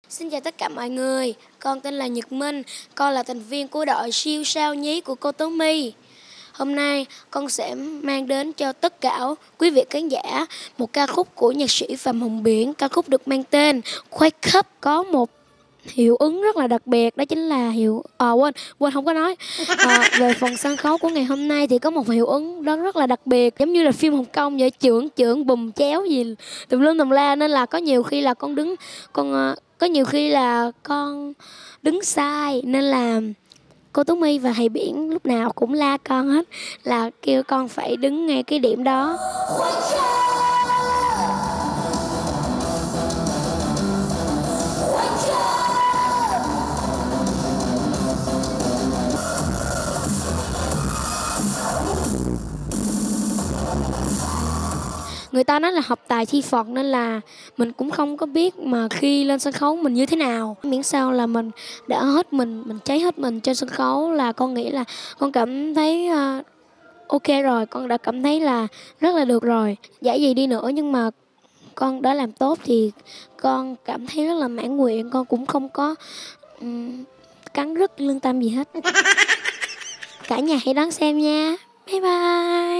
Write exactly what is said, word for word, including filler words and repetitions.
Xin chào tất cả mọi người, con tên là Nhật Minh, con là thành viên của đội siêu sao nhí của cô Tố My. Hôm nay con sẽ mang đến cho tất cả quý vị khán giả một ca khúc của nhạc sĩ Phạm Hồng Biển. Ca khúc được mang tên Wake Up, có một hiệu ứng rất là đặc biệt, đó chính là hiệu à, quên quên không có nói à, về phần sân khấu của ngày hôm nay thì có một hiệu ứng đó rất là đặc biệt, giống như là phim Hồng Kông vậy, chưởng chưởng bùm chéo gì tùm lum tùm la, nên là có nhiều khi là con đứng con ờ, có nhiều khi là con đứng sai, nên là cô Tú My và thầy Biển lúc nào cũng la con hết, là kêu con phải đứng ngay cái điểm đó. Người ta nói là học tài thi Phật, nên là mình cũng không có biết mà khi lên sân khấu mình như thế nào. Miễn sao là mình đã hết mình, mình cháy hết mình trên sân khấu là con nghĩ là con cảm thấy uh, ok rồi, con đã cảm thấy là rất là được rồi. Giải gì đi nữa nhưng mà con đã làm tốt thì con cảm thấy rất là mãn nguyện, con cũng không có um, cắn rứt lương tâm gì hết. Cả nhà hãy đón xem nha. Bye bye.